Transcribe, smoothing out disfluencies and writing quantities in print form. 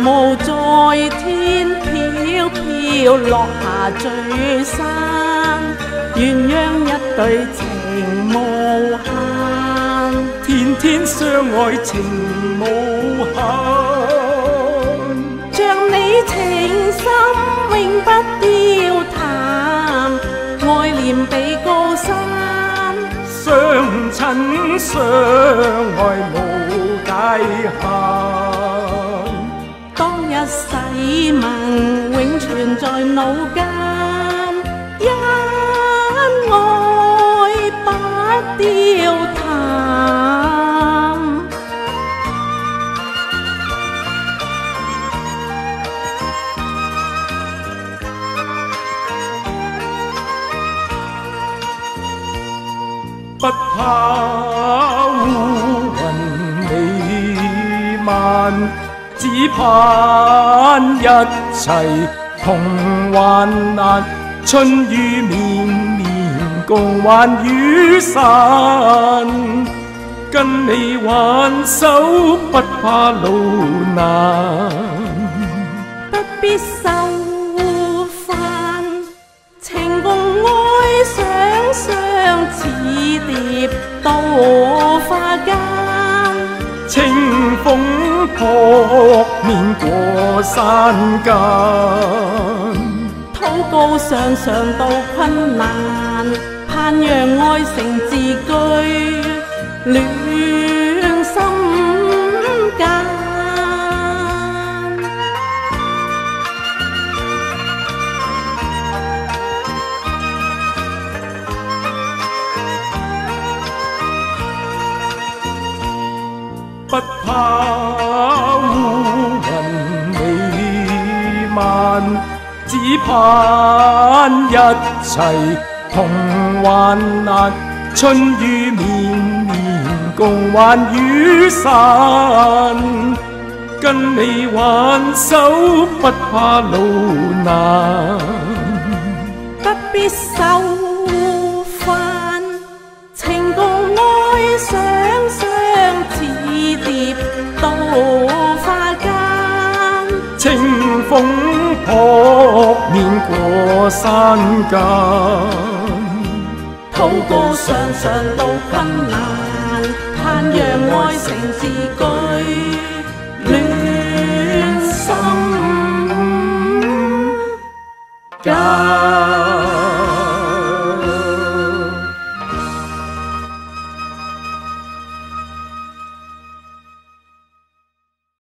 雾在天飘飘落下聚山，鸳鸯一對情無限， 天天相愛情無限。 像你情深永不丟淡，愛念比高山， 相親相愛無界限。 當日誓盟永存在腦間，因愛不丟淡。 不怕烏雲彌漫，只盼一齊同患難。春雨綿綿共患雨傘，跟你挽手不怕路難。 不必受煩，情共愛想相似蝶到花間。 清風撲面過山間， 禱告常常渡困難，盼讓愛成字句，戀心間。 不怕烏雲彌漫，只盼一齊同患難。春雨綿綿共患雨傘，跟你挽手不怕路難。 不必受煩，情共愛想相似蝶到花間。 清風撲面過山間， 禱告常常渡困難，盼讓愛成字句。